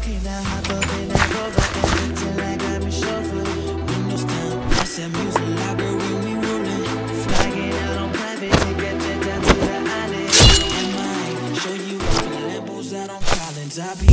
Okay, now hop up in that Rover and till I got me chauffeur. Windows down, I said music loud, girl, we rollin'. Flying out on private, take that jet down to the island. And mine, show you off the Lambos out on Collins. I be